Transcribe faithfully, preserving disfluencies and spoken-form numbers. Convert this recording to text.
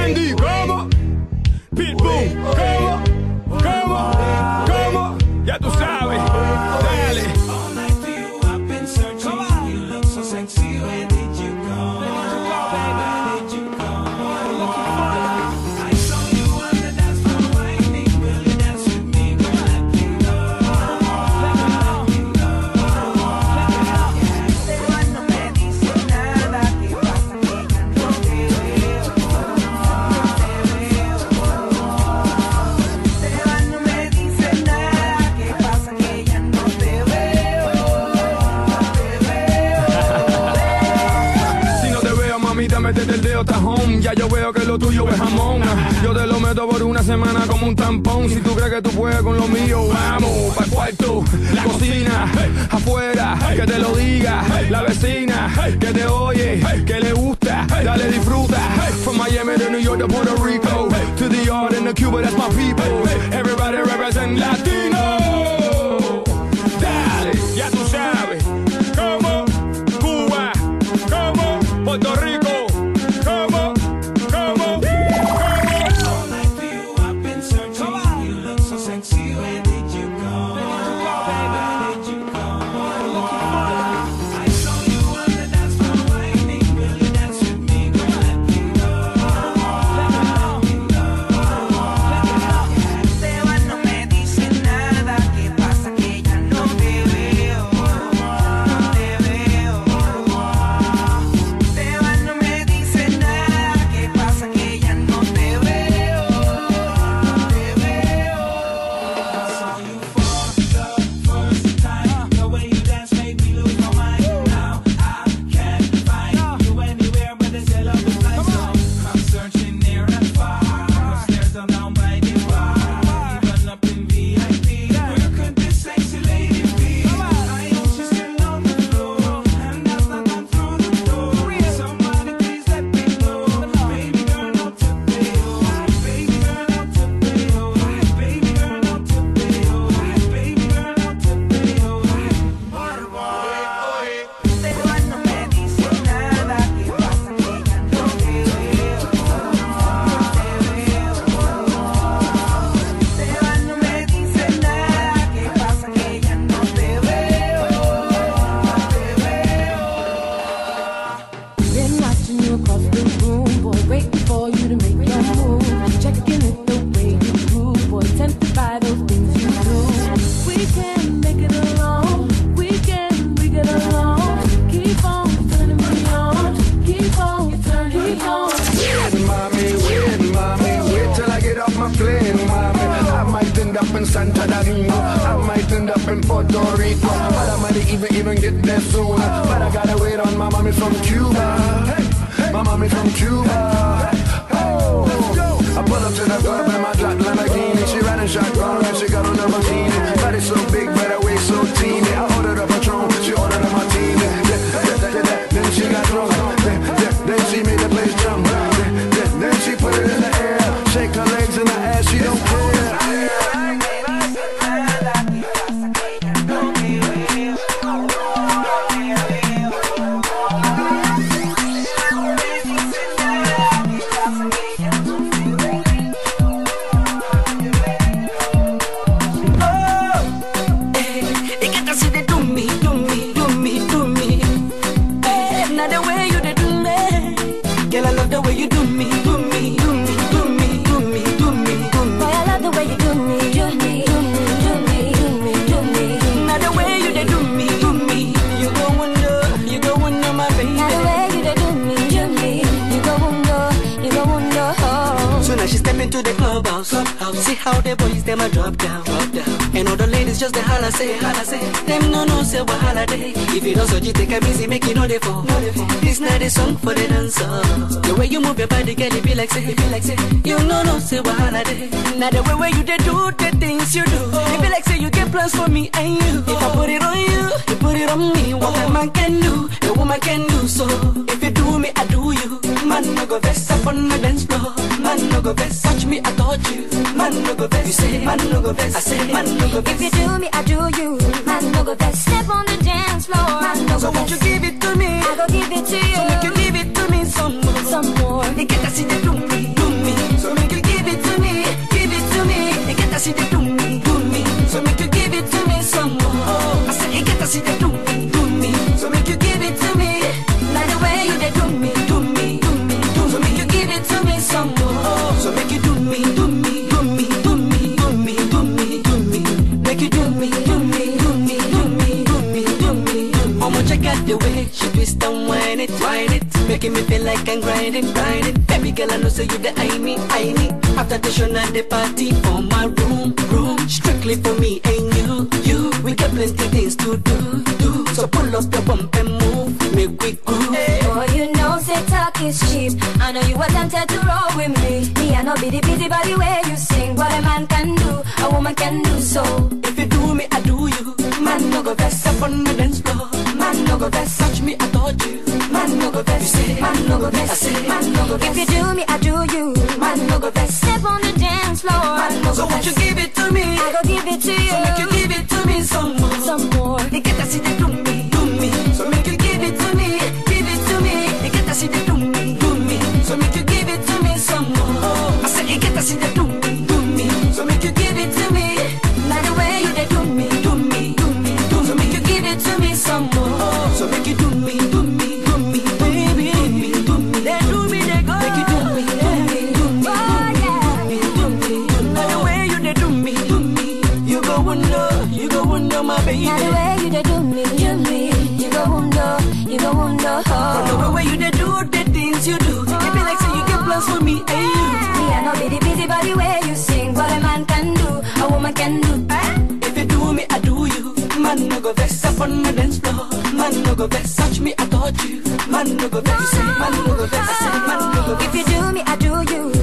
Fendi, ¿cómo? Pitbull, ¿cómo? ¿Cómo? ¿Cómo? Ya tú sabes, dale. All night for you, I've been searching. You look so sexy, where did you go? Where did you go? I saw you on the dance floor whining. Will you dance with me? Go let me know. Let me know. Esteban no me dice nada, ¿qué pasa que ya no te veo? Te veo. Esteban no me dice nada, ¿qué pasa que ya no te veo? Te veo. Si no te veo, mamita, métete el dedo tajón. Ya yo veo que lo tuyo es jamón. Yo te lo meto por una semana como un tampón. Si tú crees que tú puedes con lo mío, vamos pa'l cuarto, la cocina, afuera, que te lo diga la vecina, que te oye, que le gusta, dale disfruta. From Miami to New York to Puerto Rico, to the yard and the Cuba, that's my people. Everybody represent Latino. Dale, ya tú sabes. Como Cuba, como Puerto Rico, como, como, como. All night for you, I've been searching. You look so sexy, where did you go? Where did you go? I saw you on the dance floor whining. Will you dance with me? Go let me know. Let me know. Esteban no me dice nada, ¿qué pasa que ya no te veo? Te veo. Esteban no me dice nada, ¿qué pasa que ya no te veo? Te veo. I saw you for the first time. The way you dance made me lose my mind. Now I can't find you anywhere, but this your love is like so. I'm searching near and far, upstairs and down by the bar, even up in V I P. Where could this sexy lady be? I know she's still on the floor, and that's not done through the door. Somebody please let me know. Baby girl, not to pay. Baby girl, not to pay. Baby girl, not to pay. Baby girl, not to pay. Esteban no me dice nada, ¿qué pasa que ya no te veo? Te veo. Esteban no me dice nada, ¿qué pasa que ya no te veo? Te veo. Been watching you across the room, boy, waiting for you to make your move. Checking it the way you move, boy, tempted by those things you do. We can make it alone, we can, we get along. Keep on turning me on, keep on turning me on. Wait, mommy, wait, mommy, wait till I get off my plane, mommy. I might end up in Santo Domingo, I might end up in Puerto Rico, but I might even even get there soon. But I gotta wait on my mommy from Cuba. Hey, my mommy from Cuba. Oh, I pull up to the club in my black Lamborghini. She riding shotgun and she got on the martini. Body so big, but her waist so teeny. I ordered a Patron, she ordered a martini. Then she got drunk. Then, then, then she made the place jump. Then, then, then she put it in the air. Shake her legs in the ass, she don't care. It get us to do me, do me, do me, do me. Eh, now the way you dey do me, girl, I love the way you do me, do me, do me, do me, do me, do me, do me. Boy, I love the way you do me, do me, do me, do me, do me, do me. Now the way you dey do me, do me, you go wonder, you go wonder, my baby. Now the way you dey do me, do me, you go wonder, you go wonder. Oh. So now she step into the clubhouse, clubhouse. See how the boys them a drop down, drop down. And all the ladies just the holla say, holla say. Them no no say what holiday. If you don't so you take a busy, make it know they fall. This night is song for the dancer. The way you move your body, girl, it be like say, it be like say. You no no say what holiday. Now the way where you they do the things you do, it be like say you get plans for me and you. If I put it on you, you put it on me. What a man can do, a woman can do. So if you do me, I do you. Man no go vex up on the dance floor. Man no go vex, touch me, I touch you. Man no go vex, you say, man no go vex, I say, man no go vex. If you do me, I do you. Man, no go best. Step on the dance floor. Man, no So go won't you best. give it to me? I go give it to you. So make you give it to me some more. Some more. You get to see the do me, do me, Wind it, making me feel like I'm grinding, grinding. Baby girl, I know say you the I need, I need. After the show, not the party for my room, room. Strictly for me and you, you. We got plenty things to do, do. So pull up your bump and move, make we groove. Boy, you know say talk is cheap. I know you were tempted to roll with me. Me, I know be the busy body way you sing. What a man can do, a woman can do so. If you do me, I do you. Man, no go best up on my dance floor. Man, no go best touch me, I told you. Man, no go best, man, no go best, man, no go best. If you do me, I do you. Man, no go best. Step on the dance floor. Man, no go so won't you give it to me? I go give it to you. So make you give it to me some more. Some more. You get to see the do me, do me. So make you give it to me, give it to me. You get to see the do me, do me. So make you give it to me some more. I said you get to see the do me, do me. So make you give it to me. By the way you did do me, do me, do me, do me. So make you give it to me some more. So make you do me, do me, do me, baby, do me, do me. They do me, they go. Make you do me, do me, do me, do me, do me, do me. By the way you did do me, do me. You go wonder, you go wonder, my baby. by the way you did do me, do me. You go wonder, you go wonder. From the way you did do the things you do, it be like say you get plans for me and you. Me, I know be the busy body way you sing. What a man can do, a woman can do. If you do me, I do you. Man, no go vex up on my dance floor. Man, no go vex, touch me, I taught you. Man, no go vex, man, no go vex, man, no go vex. If you do me, I do you.